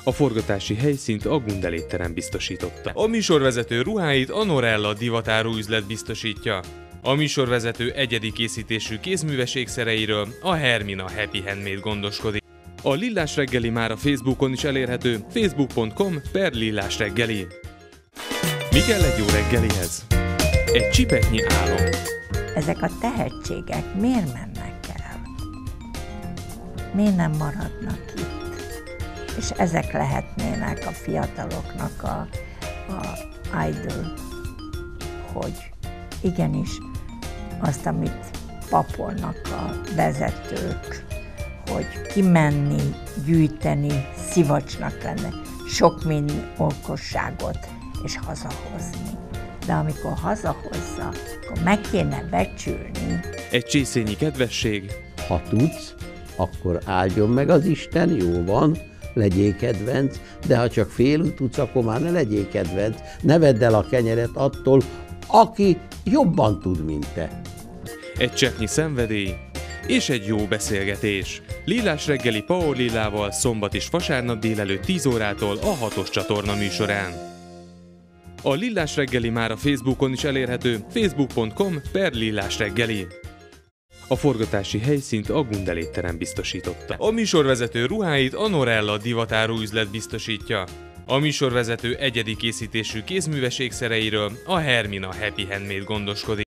A forgatási helyszínt a Gundel étterem biztosította. A műsorvezető ruháit a Norella divatáruüzlet biztosítja. A műsorvezető egyedi készítésű kézműves ékszereiről a Hermina Happy Handmade gondoskodik. A Lillás reggeli már a Facebookon is elérhető, facebook.com/lillásreggeli. Mi kell egy jó reggelihez? Egy csipetnyi álom. Ezek a tehetségek miért mennek el? Miért nem maradnak itt? És ezek lehetnének a fiataloknak a idol, hogy igenis azt, amit papolnak a vezetők, hogy kimenni, gyűjteni, szivacsnak lenni, sok minden okosságot és hazahozni. De amikor hazahozza, akkor meg kéne becsülni. Egy csészényi kedvesség. Ha tudsz, akkor áldjon meg az Isten, jó van, legyél kedvenc, de ha csak félül tudsz, akkor már ne legyél kedvenc, ne vedd el a kenyeret attól, aki jobban tud, mint te. Egy cseppnyi szenvedély és egy jó beszélgetés. Lillás reggeli Paul Lillával szombat és vasárnap délelőtt 10 órától a 6-os csatorna műsorán. A Lillás reggeli már a Facebookon is elérhető, facebook.com/lillásreggeli. A forgatási helyszínt a Gundel étterem biztosította. A műsorvezető ruháit a Norella divatáruüzlet biztosítja. A műsorvezető egyedi készítésű kézműves ékszereiről a Hermina Happy Handmade gondoskodik.